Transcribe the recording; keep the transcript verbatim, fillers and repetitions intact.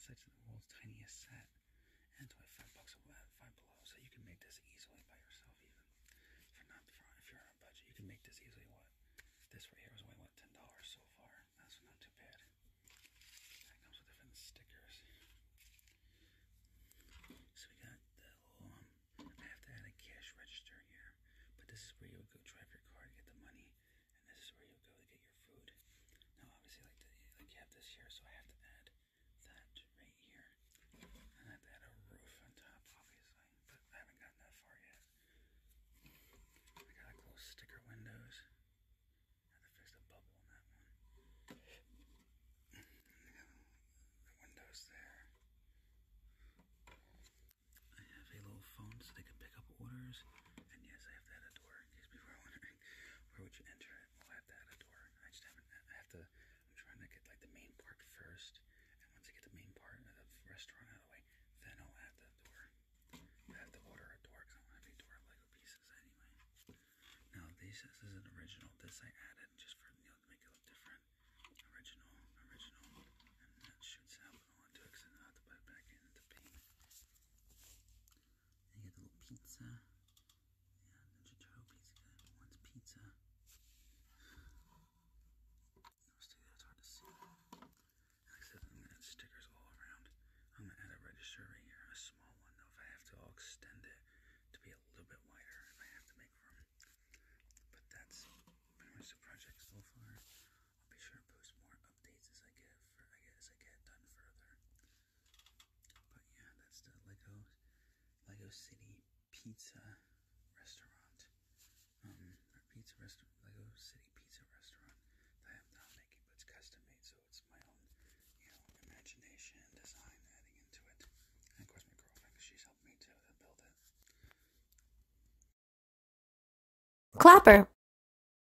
It's the world's tiniest set, and it's only five bucks a five below. So you can make this easily by yourself, even for not for if you're on a budget. You can make this easily. What this right here was only what ten dollars so far. That's not too bad. That comes with different stickers. So we got the little. Um, I have to add a cash register here, but this is where you would go drive your car to get the money, and this is where you would go to get your food. Now, obviously, like the, like you have this here, so I have to add that right here, and I have to add a roof on top, obviously, but I haven't gotten that far yet. I gotta close sticker windows. I have to fix the bubble on that one. The windows there. I have a little phone so they can pick up orders, and yes, I have to add a door. In case people are wondering where would you enter it, well, I have to add a door. I just haven't. I have to. I'm trying to get like the main part first, and once I get the main part of the restaurant out of the way, then I'll add the door. I have to order a door because I don't have any door Lego pieces anyway. Now this, this is an original. This I added just for you know to make it look different. Original, original, and that shoots out. But I want to do it because I don't have to put it back in the paint. And you get the little pizza. Yeah, Ninja Turtle pizza. One's pizza. Those two, that's hard to see. Like I said, I'm gonna add stickers all around. I'm gonna add a register right here, a small one though. If I have to, I'll extend it to be a little bit wider if I have to make room. But that's pretty much the project so far. I'll be sure to post more updates as I get for I get as I get done further. But yeah, that's the Lego Lego City Pizza Restaurant. Um, or pizza restaurant, Lego City Pizza Restaurant that I am now making, but it's custom made, so it's my own, you know, imagination and design adding into it. And of course, my girlfriend, because she's helped me too to build it. Clapper.